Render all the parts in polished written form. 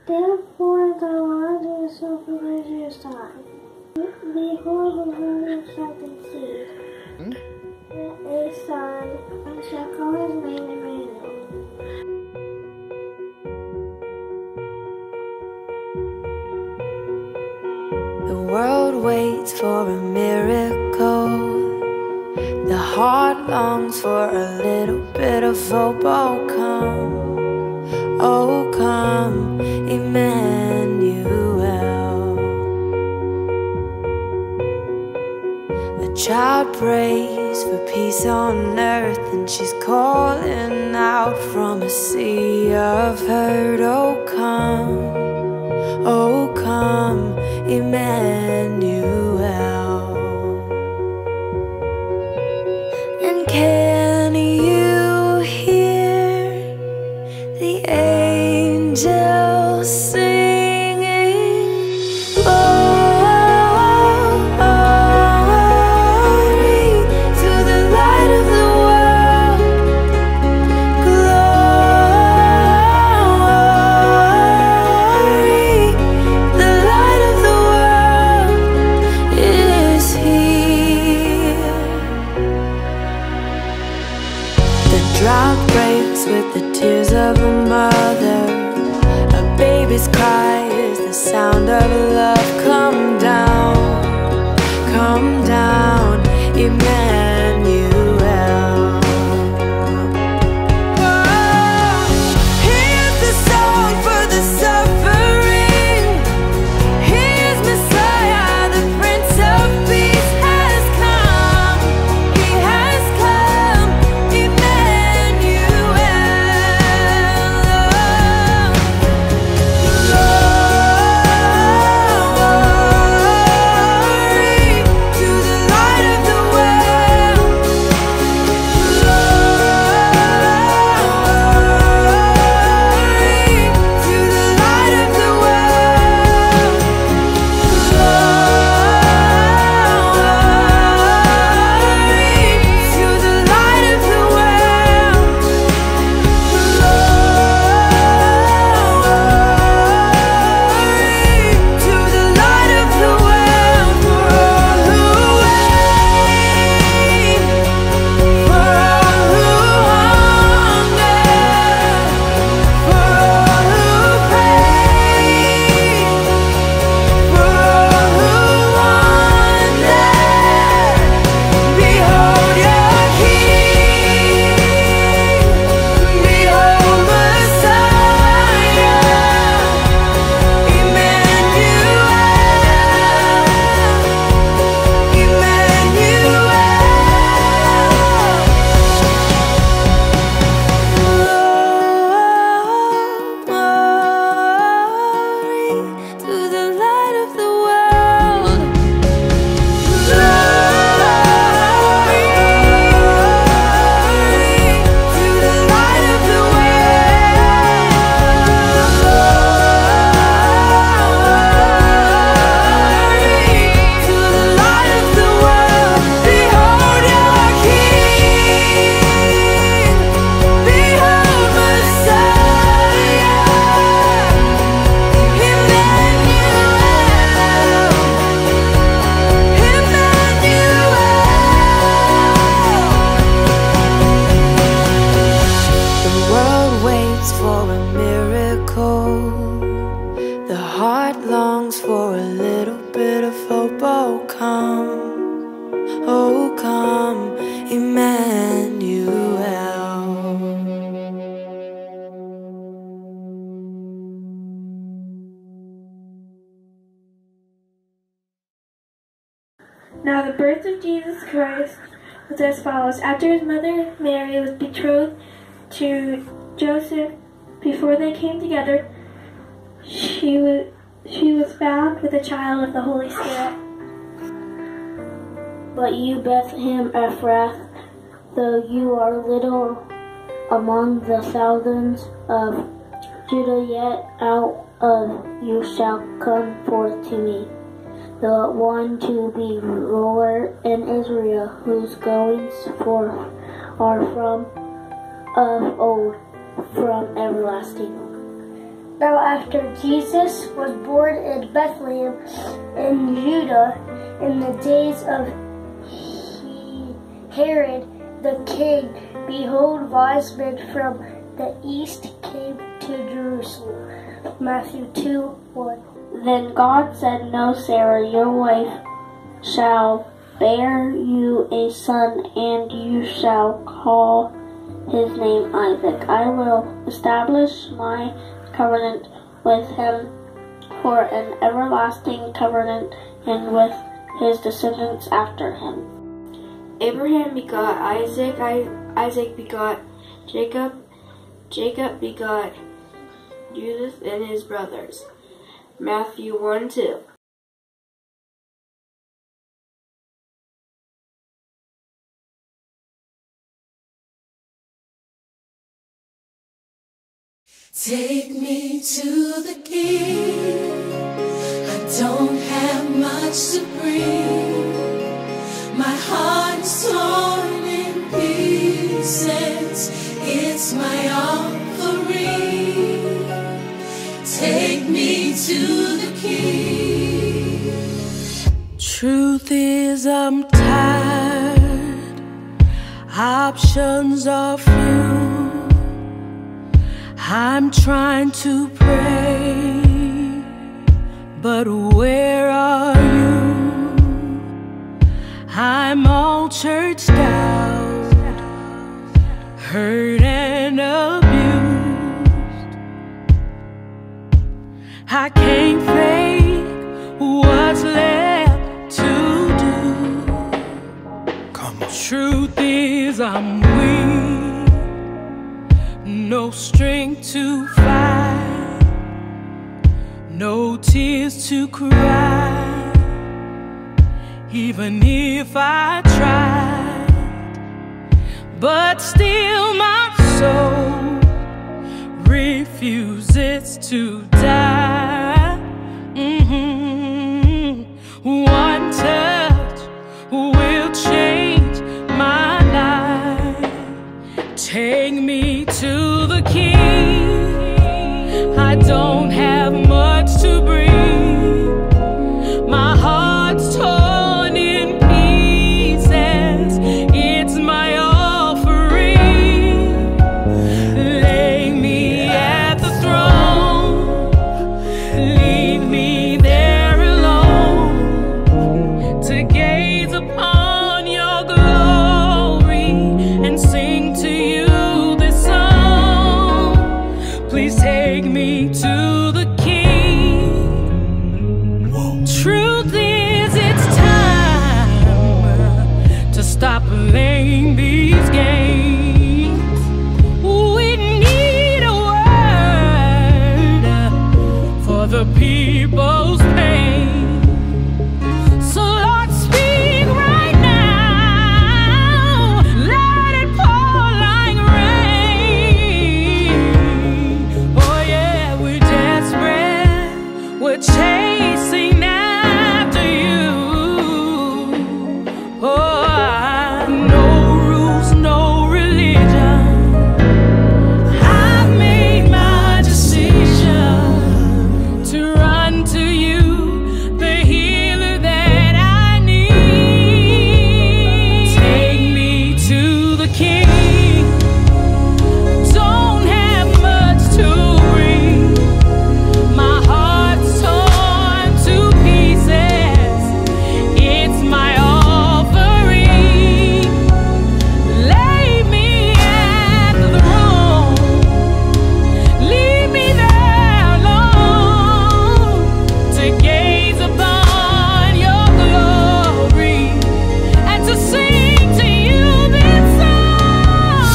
Therefore the Lord is so gracious time. Behold, the woman shall conceive a son, and shall call his name Emmanuel. The world waits for a miracle. The heart longs for a little bit of hope. Oh come, Emmanuel. A child prays for peace on earth, and she's calling out from a sea of hurt. Oh come, Emmanuel. And can you hear the angels singing? Glory to the light of the world. Glory, the light of the world is here. The drought breaks with the tears of a mother. A baby's cry is the sound of love. Come down, Emmanuel. Here's the song for the suffering. He is Messiah, the Prince of Peace has come. He has come, Emmanuel. Glory to the light of the world. Glory to the light of the world. Glory to the light of the world. Glory to the light of the world. For all who wait, for all who hunger, for all who pray, for all who wonder. Behold your King, behold Messiah, Glory to the light of the world. Glory to the light of the world. Glory to the light of the world. Behold your King, behold Messiah, The world waits for a miracle. The heart longs for a little bit of hope. Oh come, Emmanuel. Now the birth of Jesus Christ was as follows. After his mother Mary was betrothed to Joseph, before they came together, she was found with a child of the Holy Spirit. But you, Bethlehem Ephrathah, though you are little among the thousands of Judah, yet out of you shall come forth to me the one to be ruler in Israel, whose goings forth are from of old, from everlasting. Now after Jesus was born in Bethlehem in Judah in the days of Herod the king, behold, wise men from the east came to Jerusalem. Matthew 2:1. Then God said, "No, Sarah, your wife shall bear you a son, and you shall call his name Isaac. I will establish my covenant with him for an everlasting covenant, and with his descendants after him." Abraham begot Isaac, Isaac begot Jacob, Jacob begot Joseph and his brothers. Matthew 1:2. Take me to the King. I don't have much to bring. My heart's torn in pieces. It's my offering. Take me to the King. Truth is, I'm tired. Options are few. I'm trying to pray, but where are you? I'm all churched out, hurt and abused. I can't fake what's left to do. Come on. Truth is, I'm weak. No strength to fight, no tears to cry. Even if I tried, but still my soul refuses to die. One touch will change my life. Take me to the King. I don't have much to bring. My heart's torn in pieces. It's my offering. Lay me at the throne. Leave me there alone to gaze upon your glory and sing to you. Please take me to the King. Whoa. Truth is, it's time to stop playing these games. We need a word for the people's pain. So Lord, speak right now. Let it pour like rain. We're chasing after you. Oh, no rules, no religion. I've made my decision to run to you, the healer that I need. Take me to the King. Don't have much to bring. My heart's torn to pieces. It's my offering. Lay me at the throne. Leave me there alone to gaze upon your glory and to sing to you this song.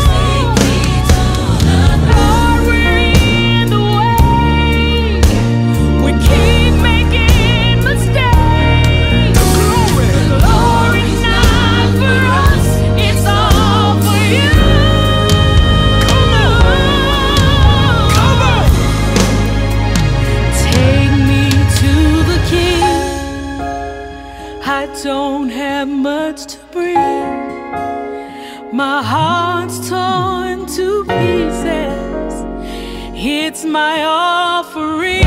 Lord, we're in the way. We keep making mistakes. Glory's not for us, it's all for you. Take me to the King. I don't have much to bring. My heart's torn to pieces. It's my offering.